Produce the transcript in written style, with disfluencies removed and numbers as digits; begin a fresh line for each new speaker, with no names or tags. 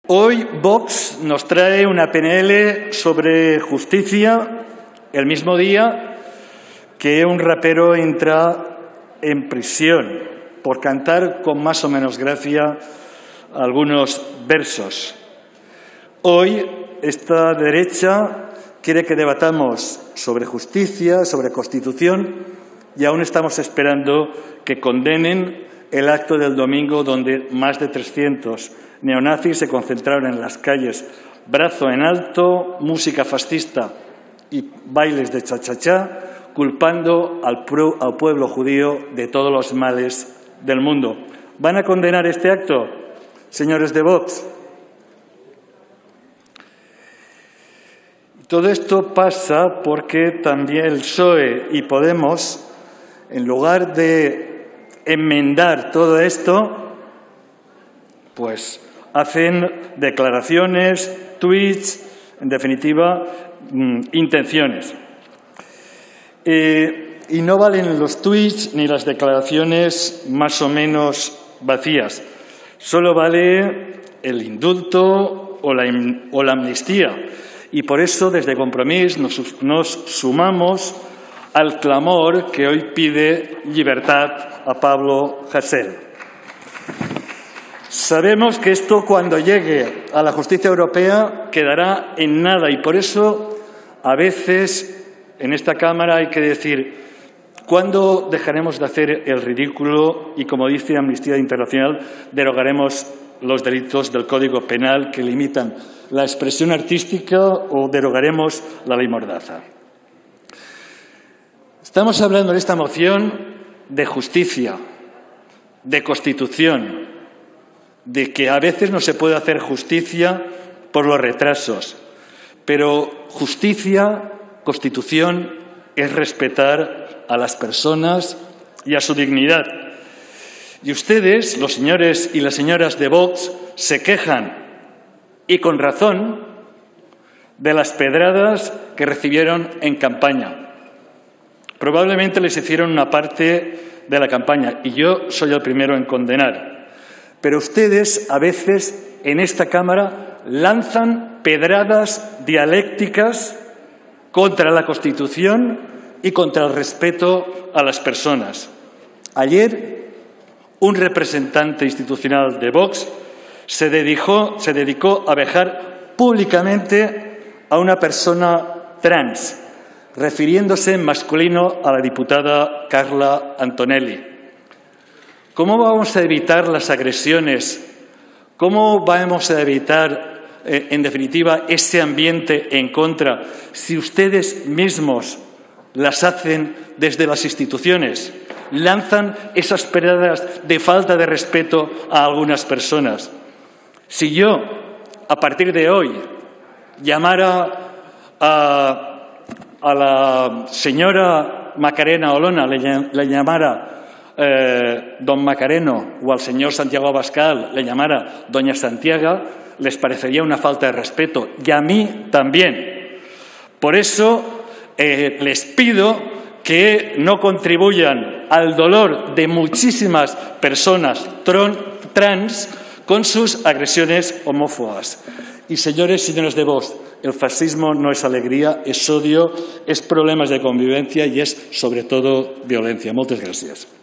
Hoy Vox nos trae una PNL sobre justicia el mismo día que un rapero entra en prisión por cantar con más o menos gracia algunos versos. Hoy esta derecha quiere que debatamos sobre justicia, sobre Constitución, y aún estamos esperando que condenen el acto del domingo donde más de 300 neonazis se concentraron en las calles, brazo en alto, música fascista y bailes de cha-cha-cha, culpando al pueblo judío de todos los males del mundo. ¿Van a condenar este acto, señores de Vox? Todo esto pasa porque también el PSOE y Podemos, en lugar de enmendar todo esto, pues hacen declaraciones, tweets, en definitiva, intenciones. Y no valen los tweets ni las declaraciones más o menos vacías. Solo vale el indulto o la amnistía. Y por eso, desde Compromís, nos sumamos al clamor que hoy pide libertad a Pablo Hasél. Sabemos que esto, cuando llegue a la justicia europea, quedará en nada, y por eso a veces en esta Cámara hay que decir: ¿cuándo dejaremos de hacer el ridículo y, como dice Amnistía Internacional, derogaremos los delitos del Código Penal que limitan la expresión artística o derogaremos la ley Mordaza? Estamos hablando en esta moción de justicia, de Constitución, de que a veces no se puede hacer justicia por los retrasos, pero justicia, Constitución, es respetar a las personas y a su dignidad. Y ustedes, los señores y las señoras de Vox, se quejan, y con razón, de las pedradas que recibieron en campaña. Probablemente les hicieron una parte de la campaña, y yo soy el primero en condenar. Pero ustedes, a veces, en esta Cámara, lanzan pedradas dialécticas contra la Constitución y contra el respeto a las personas. Ayer, un representante institucional de Vox se dedicó a vejar públicamente a una persona trans, refiriéndose en masculino a la diputada Carla Antonelli. ¿Cómo vamos a evitar las agresiones? ¿Cómo vamos a evitar, en definitiva, ese ambiente en contra si ustedes mismos las hacen desde las instituciones? Lanzan esas pedradas de falta de respeto a algunas personas. Si yo, a partir de hoy, llamara a la señora Macarena Olona, le llamara don Macareno, o al señor Santiago Abascal le llamara doña Santiago, les parecería una falta de respeto, y a mí también. Por eso les pido que no contribuyan al dolor de muchísimas personas trans con sus agresiones homófobas. Y señores y señoras de Vox, el fascismo no es alegría, es odio, es problemas de convivencia y es, sobre todo, violencia. Moltes gràcies.